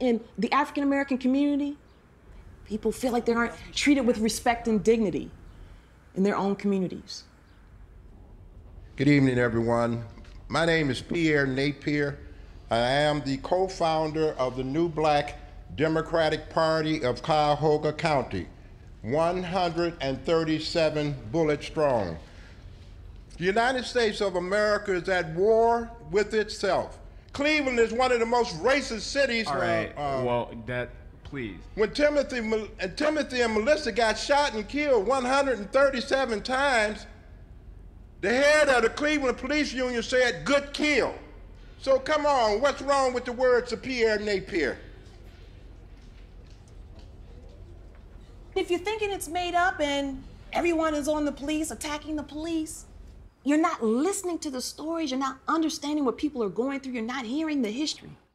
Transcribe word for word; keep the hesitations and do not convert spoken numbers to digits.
in the African American community, people feel like they aren't treated with respect and dignity in their own communities. Good evening, everyone. My name is Pierre Napier. I am the co-founder of the New Black Democratic Party of Cuyahoga County, one hundred thirty-seven bullets strong. The United States of America is at war with itself. Cleveland is one of the most racist cities. All right, uh, uh, well, that, please. When Timothy and Timothy and Melissa got shot and killed one hundred thirty-seven times, the head of the Cleveland Police Union said, "Good kill." So come on, what's wrong with the words of Pierre Napier? If you're thinking it's made up and everyone is on the police, attacking the police, you're not listening to the stories, you're not understanding what people are going through, you're not hearing the history.